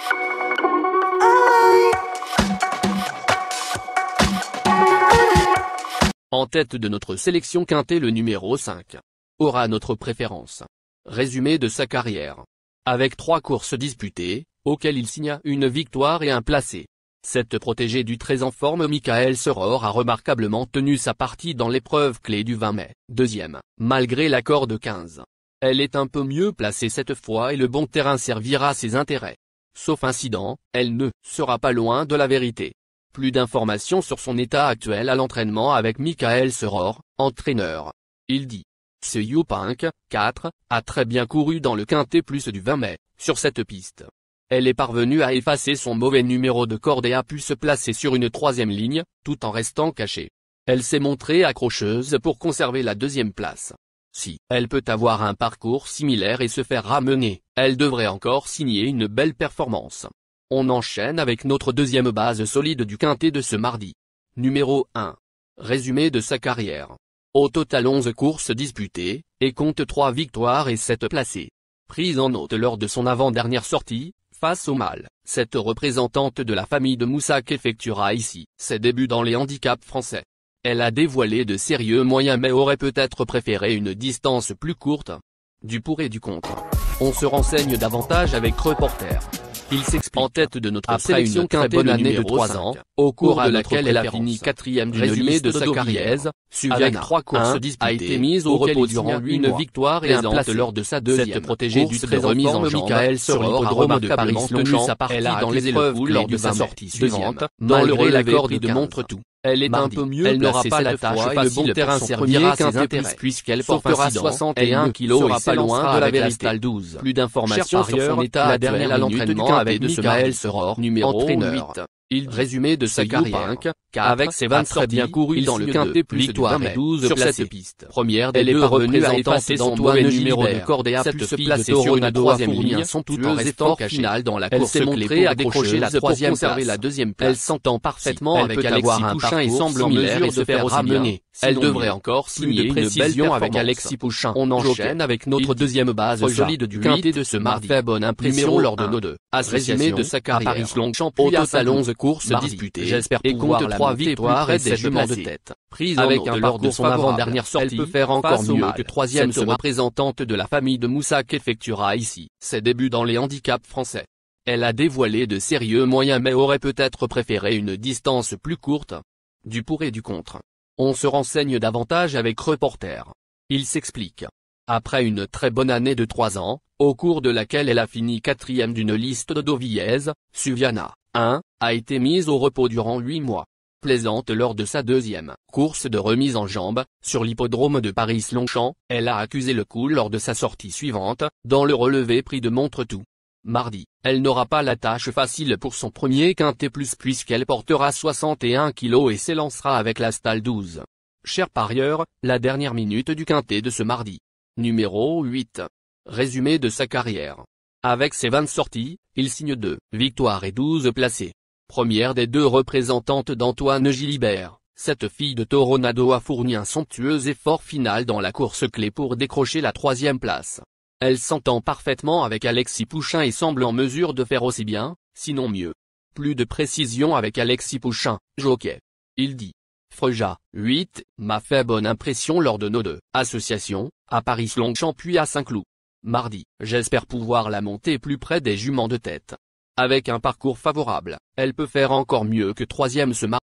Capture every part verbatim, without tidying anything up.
En tête de notre sélection quintée, le numéro cinq aura notre préférence. Résumé de sa carrière. Avec trois courses disputées, auxquelles il signa une victoire et un placé. Cette protégée du très en forme Michael Seror a remarquablement tenu sa partie dans l'épreuve clé du vingt mai, deuxième, malgré l'accord de quinze. Elle est un peu mieux placée cette fois et le bon terrain servira ses intérêts. Sauf incident, elle ne sera pas loin de la vérité. Plus d'informations sur son état actuel à l'entraînement avec Michael Seror, entraîneur. Il dit. Ce Youpink, quatre, a très bien couru dans le quintet plus du vingt mai, sur cette piste. Elle est parvenue à effacer son mauvais numéro de corde et a pu se placer sur une troisième ligne, tout en restant cachée. Elle s'est montrée accrocheuse pour conserver la deuxième place. Si elle peut avoir un parcours similaire et se faire ramener, elle devrait encore signer une belle performance. On enchaîne avec notre deuxième base solide du quintet de ce mardi. Numéro un. Résumé de sa carrière. Au total onze courses disputées, et compte trois victoires et sept placés. Prise en note lors de son avant-dernière sortie, face au mâle, cette représentante de la famille de Moussac effectuera ici ses débuts dans les handicaps français. Elle a dévoilé de sérieux moyens mais aurait peut-être préféré une distance plus courte. Du pour et du contre. On se renseigne davantage avec Reporter. Il s'explique en tête de notre Après sélection une très quintée bonne de année de numéro trois cinq, ans, au cours aura de notre laquelle elle a préférence. fini quatrième d'une Résumé liste de sa d'Audoviez, carrière. avec trois courses un, disputées, a été mise au auxquelles repos il durant signa huit une mois. victoire et un Plaisante placé lors de sa deuxième Cette protégée course du de très en remise en forme jambe. Michael Sur Seror a l'hippodrome de Paris remarquablement tenu tenu sa partie Elle a dans accusé l'épreuve le coup clé lors de de sa sa sortie sortie suivante, suivante, dans le malgré relevé l'accord pris de de quinze. montre tout. Elle est un Mardi, peu mieux elle n'aura placée pas la cette tâche fois et le facile bon pour terrain son servira premier ses intérêts. puisqu'elle Sauf portera incident, soixante et un elle ne kilos sera et pas loin s'élancera de la avec la vérité. Stal douze. Plus d'informations Cher sur son parieur, état la actuel dernière à minute du l'entraînement quintet avec de ce Michael mardi. Seror, Numéro entraîneur. huit. Il résumé de sa Ce carrière. Youpink, Avec ses vingt très bien sorties, couru il dans le signe quintet deux plus du victoires vingt et mai, douze sur placés. cette piste. Première des Elle est deux parvenue à représentantes effacer son d'Antoine mauvais numéro de Gilbert. corde et a Cette pu se fille placer de sur une Toronado troisième fourni ligne, un somptueux tout en restant effort cachée. final dans la Elle course s'est clé montrée pour accrocheuse décrocher la pour troisième conserver place. la deuxième place. Elle s'entend parfaitement Si elle avec peut Alexis avoir un Pouchin et parcours semble en similaire mesure et de se faire faire aussi ramener. bien. Elle Sinon devrait mieux. encore Plus signer de une belle précision avec performance. Alexis Pouchin. On enchaîne Joker. avec notre Il dit. deuxième base Proja. solide du huit. quintet de ce m'a mardi. fait bonne impression Numéro lors de un. nos deux Résumé de sa carrière. à Paris-Longchamp Au puis à total Saint-Cloud. onze courses Mardi. disputées, J'espère et pouvoir compte la trois monter victoires plus près et des sept juments de placés. tête. Prise Avec en un note lors de parcours son favorable, avant-dernière sortie, elle peut faire encore face mieux au mâle. que troisième Cette ce représentante de la famille de Moussac effectuera ici ses débuts dans les handicaps français. Elle a dévoilé de sérieux moyens mais aurait peut-être préféré une distance plus courte. Du pour et du contre. On se renseigne davantage avec Reporter. Il s'explique. Après une très bonne année de trois ans, au cours de laquelle elle a fini quatrième d'une liste d'Audoviez, Suviana, un, a été mise au repos durant huit mois. Plaisante lors de sa deuxième course de remise en jambe, sur l'hippodrome de Paris-Longchamp, elle a accusé le coup lors de sa sortie suivante, dans le relevé pris de Montretout. Mardi, elle n'aura pas la tâche facile pour son premier quintet plus puisqu'elle portera soixante et un kilos et s'élancera avec la Stal douze. Cher parieur, la dernière minute du quintet de ce mardi. Numéro huit. Résumé de sa carrière. Avec ses vingt sorties, il signe deux victoires et douze placés. Première des deux représentantes d'Antoine Gilbert, cette fille de Toronado a fourni un somptueux effort final dans la course clé pour décrocher la troisième place. Elle s'entend parfaitement avec Alexis Pouchin et semble en mesure de faire aussi bien, sinon mieux. Plus de précision avec Alexis Pouchin, jockey. Il dit. Freja, huit, m'a fait bonne impression lors de nos deux associations, à Paris-Longchamp puis à Saint-Cloud. Mardi, j'espère pouvoir la monter plus près des juments de tête. Avec un parcours favorable, elle peut faire encore mieux que troisième ce mardi.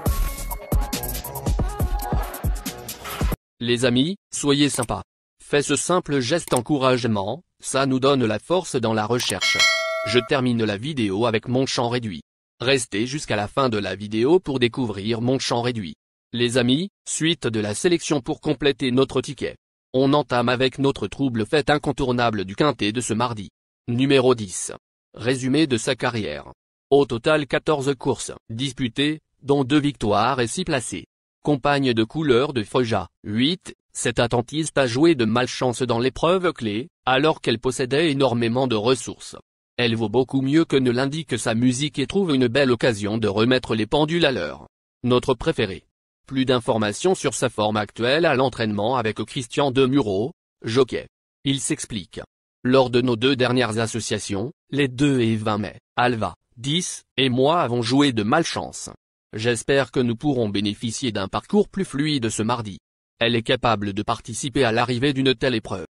Les amis, soyez sympas. Faites ce simple geste encouragement, ça nous donne la force dans la recherche. Je termine la vidéo avec mon champ réduit. Restez jusqu'à la fin de la vidéo pour découvrir mon champ réduit. Les amis, suite de la sélection pour compléter notre ticket. On entame avec notre trouble fête incontournable du quintet de ce mardi. Numéro dix. Résumé de sa carrière. Au total quatorze courses disputées, dont deux victoires et six placés. Compagne de couleur de Freja, huit, cette attentiste a joué de malchance dans l'épreuve clé, alors qu'elle possédait énormément de ressources. Elle vaut beaucoup mieux que ne l'indique sa musique et trouve une belle occasion de remettre les pendules à l'heure. Notre préféré. Plus d'informations sur sa forme actuelle à l'entraînement avec Christian Demuro, jockey. Il s'explique. Lors de nos deux dernières associations, Les deux et vingt mai, Alva, dix, et moi avons joué de malchance. J'espère que nous pourrons bénéficier d'un parcours plus fluide ce mardi. Elle est capable de participer à l'arrivée d'une telle épreuve.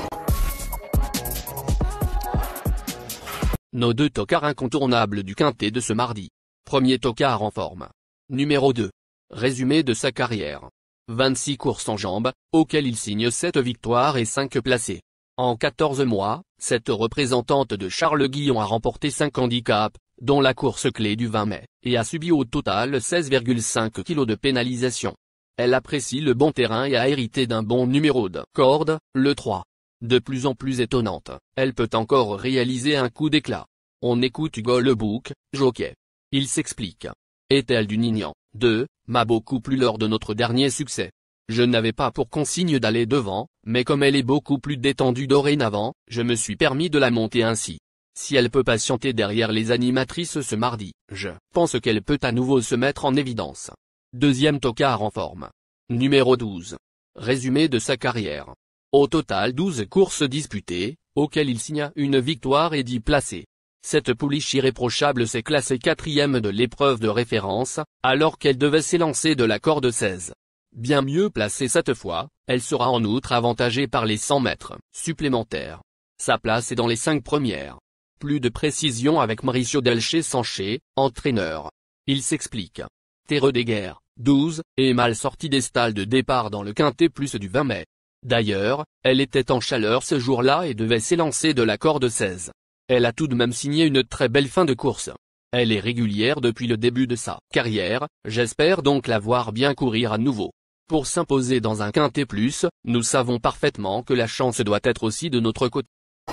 Nos deux tocards incontournables du quintet de ce mardi. Premier tocard en forme. Numéro deux. Résumé de sa carrière. vingt-six courses en jambes, auxquelles il signe sept victoires et cinq placés. En quatorze mois, cette représentante de Charles Guillon a remporté cinq handicaps, dont la course clé du vingt mai, et a subi au total seize virgule cinq kilos de pénalisation. Elle apprécie le bon terrain et a hérité d'un bon numéro de corde, le trois. De plus en plus étonnante, elle peut encore réaliser un coup d'éclat. On écoute Hugo Le Bouc, jockey. Il s'explique. Est-elle du Nignan, deux, m'a beaucoup plu lors de notre dernier succès. Je n'avais pas pour consigne d'aller devant, mais comme elle est beaucoup plus détendue dorénavant, je me suis permis de la monter ainsi. Si elle peut patienter derrière les animatrices ce mardi, je pense qu'elle peut à nouveau se mettre en évidence. Deuxième tocard en forme. Numéro douze. Résumé de sa carrière. Au total douze courses disputées, auxquelles il signa une victoire et dix placés. Cette pouliche irréprochable s'est classée quatrième de l'épreuve de référence, alors qu'elle devait s'élancer de la corde seize. Bien mieux placée cette fois, elle sera en outre avantagée par les cent mètres supplémentaires. Sa place est dans les cinq premières. Plus de précision avec Mauricio Delché-Sanché, entraîneur. Il s'explique. Terreux des guerres, douze, est mal sortie des stalles de départ dans le quintet plus du vingt mai. D'ailleurs, elle était en chaleur ce jour-là et devait s'élancer de la corde seize. Elle a tout de même signé une très belle fin de course. Elle est régulière depuis le début de sa carrière, j'espère donc la voir bien courir à nouveau. Pour s'imposer dans un quintet plus, nous savons parfaitement que la chance doit être aussi de notre côté.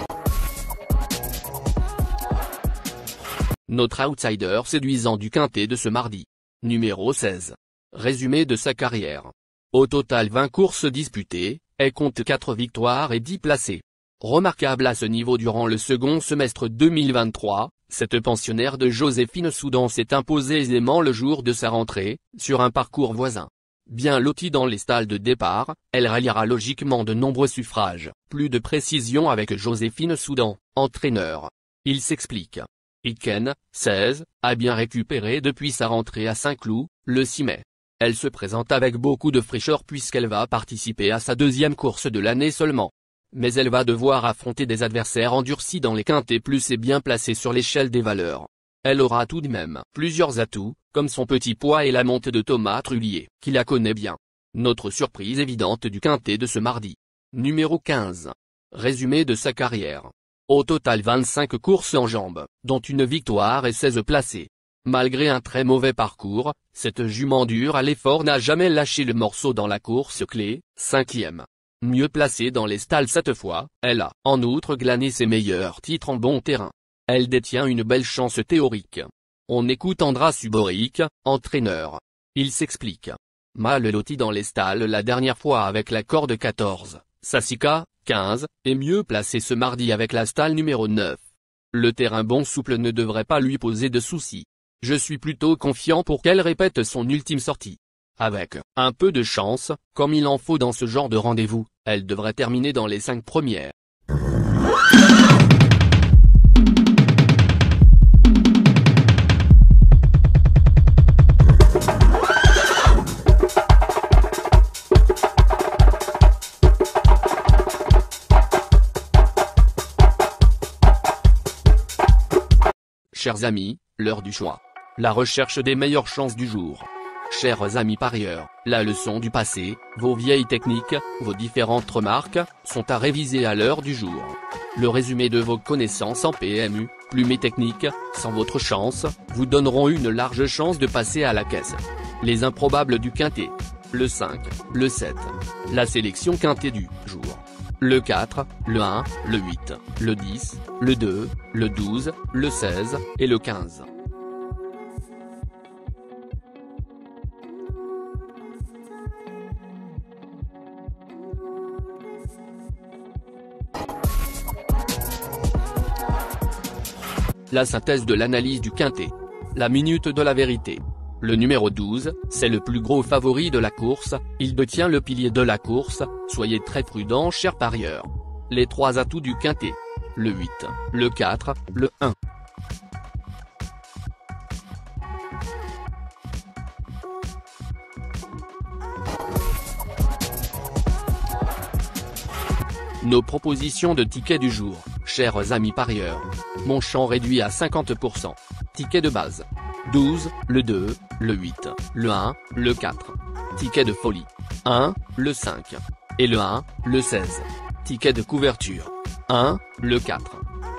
Notre outsider séduisant du quintet de ce mardi. Numéro seize. Résumé de sa carrière. Au total vingt courses disputées, elle compte quatre victoires et dix placés. Remarquable à ce niveau durant le second semestre deux mille vingt-trois, cette pensionnaire de Joséphine Soudan s'est imposée aisément le jour de sa rentrée, sur un parcours voisin. Bien lotie dans les stalles de départ, elle ralliera logiquement de nombreux suffrages. Plus de précision avec Joséphine Soudan, entraîneur. Il s'explique. Iken, seize, a bien récupéré depuis sa rentrée à Saint-Cloud, le six mai. Elle se présente avec beaucoup de fraîcheur puisqu'elle va participer à sa deuxième course de l'année seulement. Mais elle va devoir affronter des adversaires endurcis dans les quintets plus et bien placés sur l'échelle des valeurs. Elle aura tout de même plusieurs atouts, comme son petit poids et la montée de Thomas Trullier, qui la connaît bien. Notre surprise évidente du quintet de ce mardi. Numéro quinze. Résumé de sa carrière. Au total vingt-cinq courses en jambes, dont une victoire et seize placés. Malgré un très mauvais parcours, cette jument dure à l'effort n'a jamais lâché le morceau dans la course clé, cinquième. Mieux placée dans les stalles cette fois, elle a, en outre, glané ses meilleurs titres en bon terrain. Elle détient une belle chance théorique. On écoute Andras Suboric, entraîneur. Il s'explique. Mal loti dans les stalles la dernière fois avec la corde quatorze, Sassica, quinze, et mieux placée ce mardi avec la stalle numéro neuf. Le terrain bon souple ne devrait pas lui poser de soucis. Je suis plutôt confiant pour qu'elle répète son ultime sortie. Avec un peu de chance, comme il en faut dans ce genre de rendez-vous, elle devrait terminer dans les cinq premières. Chers amis, l'heure du choix. La recherche des meilleures chances du jour. Chers amis parieurs, la leçon du passé, vos vieilles techniques, vos différentes remarques, sont à réviser à l'heure du jour. Le résumé de vos connaissances en P M U, plumes et techniques, sans votre chance, vous donneront une large chance de passer à la caisse. Les improbables du quintet. Le cinq, le sept. La sélection quintet du jour. Le quatre, le un, le huit, le dix, le deux, le douze, le seize, et le quinze. La synthèse de l'analyse du quintet. La minute de la vérité. Le numéro douze, c'est le plus gros favori de la course, il détient le pilier de la course, soyez très prudents chers parieurs. Les trois atouts du quintet. le huit, le quatre, le un. Nos propositions de tickets du jour, chers amis parieurs. Mon champ réduit à cinquante pour cent. Ticket de base. douze, le deux, le huit, le un, le quatre. Ticket de folie. un, le cinq. Et le un, le seize. Ticket de couverture. un, le quatre.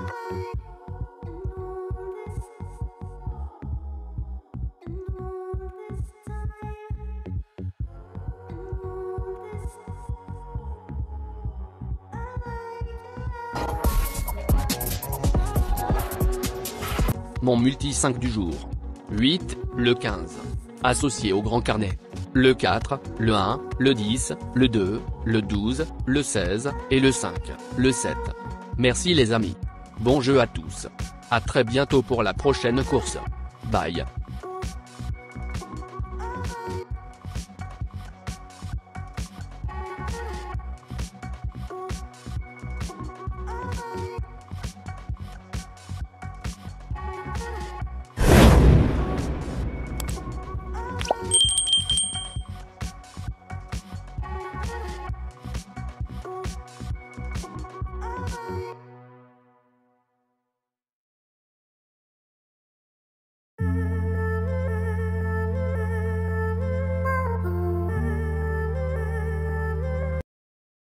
Mon multi cinq du jour. huit, le quinze. Associé au grand carnet. Le quatre, le un, le dix, le deux, le douze, le seize, et le cinq, le sept. Merci les amis. Bon jeu à tous. À très bientôt pour la prochaine course. Bye.